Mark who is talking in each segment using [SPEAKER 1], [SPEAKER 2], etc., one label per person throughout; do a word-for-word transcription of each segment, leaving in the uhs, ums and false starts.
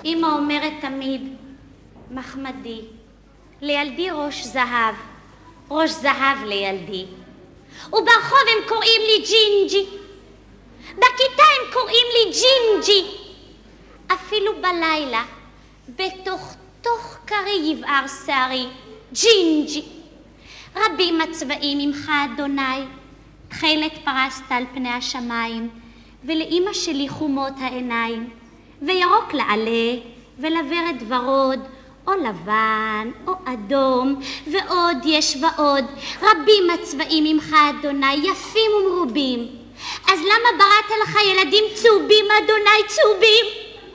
[SPEAKER 1] אמא אומרת תמיד, מחמדי, לילדי ראש זהב, ראש זהב לילדי. וברחוב הם קוראים לי ג'ינג'י, בכיתה הם קוראים לי ג'ינג'י. אפילו בלילה, בתוך תוך קרי יבער שערי, ג'ינג'י. רבים הצבעים ממך אדוני, תכלת פרסת על פני השמיים, ולאמא שלי חומות העיניים, וירוק לעלה, ולוורד ורוד, או לבן, או אדום, ועוד יש ועוד. רבים הצבעים ממך אדוני, יפים ומרובים. אז למה בראת לך ילדים צהובים אדוני, צהובים?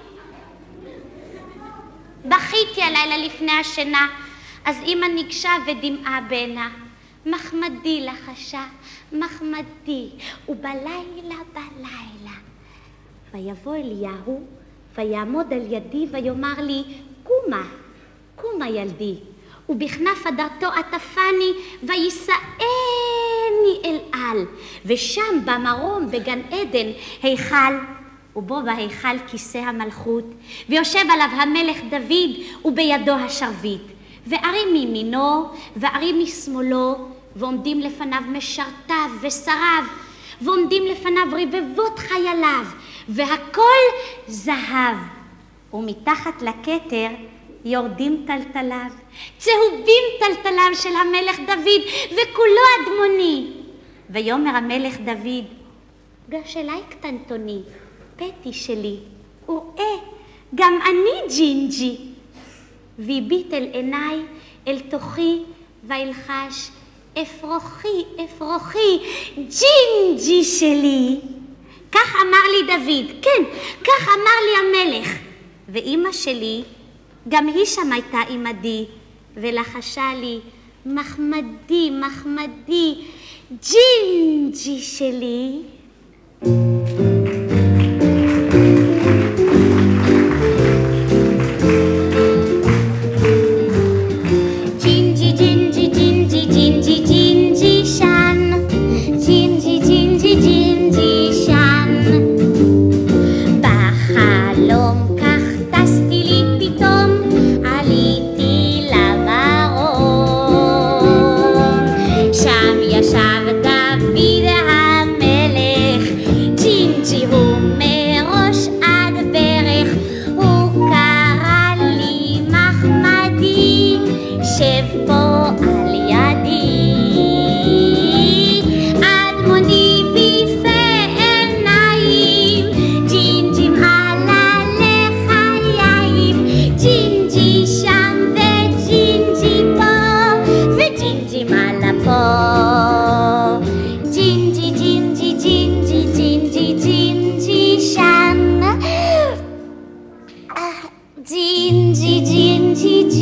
[SPEAKER 1] בכיתי הלילה לפני השינה, אז אמא ניגשה ודמעה בעינה. מחמדי לחשה, מחמדי, ובלילה בלילה. ויבוא אליהו, ויעמוד על ידי ויאמר לי, קומה, קומה ילדי. ובכנף הדרתו עטפני ויישאני אל על, ושם במרום בגן עדן היכל, ובו בהיכל כיסא המלכות, ויושב עליו המלך דוד ובידו השרביט, וערים מימינו וערים משמאלו, ועומדים לפניו משרתיו ושריו, ועומדים לפניו רבבות חייליו, והכל זהב, ומתחת לכתר יורדים טלטליו, צהובים טלטליו של המלך דוד, וכולו אדמוני. ויאמר המלך דוד, גש אליי קטנטוני, פתי שלי, וראה, גם אני ג'ינג'י. והביט אל עיניי, אל תוכי, וילחש, אפרוחי, אפרוחי, ג'ינג'י שלי. כך אמר לי דוד, כן, כך אמר לי המלך. ואמא שלי, גם היא שם הייתה עמדי, ולחשה לי, מחמדי, מחמדי, ג'ינג'י שלי. ג'ינג'י, ג'ינג'י, ג'ינג'י, ג'ינג'י, ג'ינג'י שן. ג'ינג'י, ג'ינג'י, ג'ינג'י שן. בחלום כך טסתי לי פתאום, עליתי למרום. שם ישב דוד המלך, ג'ינג'י הוא מראש עד ברך. הוא קרא לי מחמדי, שב פה על ידי. אדמוני ויפה עיניים, ג'ינג'ים עלה לחיים. ג'ינג'י שם וג'ינג'י פה, וג'ינג'ים עלה פה. ג'ינג'י, ג'ינג'י, ג'ינג'י, ג'ינג'י, ג'ינג'י שם. ג'ינג'י, ג'ינג'י,